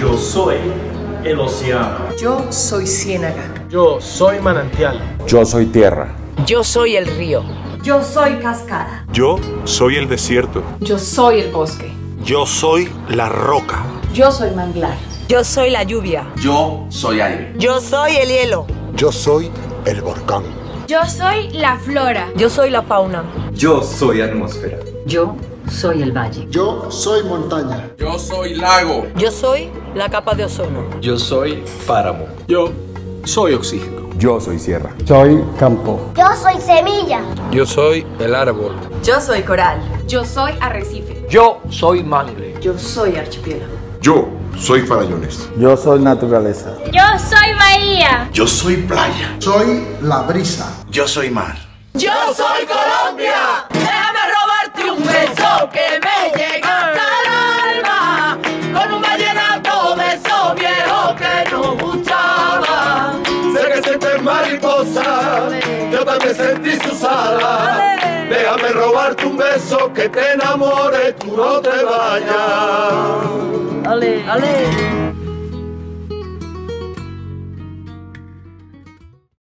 Yo soy el océano. Yo soy ciénaga. Yo soy manantial. Yo soy tierra. Yo soy el río. Yo soy cascada. Yo soy el desierto. Yo soy el bosque. Yo soy la roca. Yo soy manglar. Yo soy la lluvia. Yo soy aire. Yo soy el hielo. Yo soy el volcán. Yo soy la flora. Yo soy la fauna. Yo soy atmósfera. Yo soy el valle. Yo soy montaña. Yo soy lago. Yo soy la capa de ozono. Yo soy páramo. Yo soy oxígeno. Yo soy sierra. Soy campo. Yo soy semilla. Yo soy el árbol. Yo soy coral. Yo soy arrecife. Yo soy mangle. Yo soy archipiélago. Yo soy farallones. Yo soy naturaleza. Yo soy bahía. Yo soy playa. Soy la brisa. Yo soy mar. Yo soy Colombia. Déjame robarte un beso que me llega hasta el alma. Con un vallenato de esos viejos que nos gustaban. Sé que sientes mariposa, yo también sentí sus alas. Déjame robarte un beso que te enamore, tú no te vayas. Ale, ale.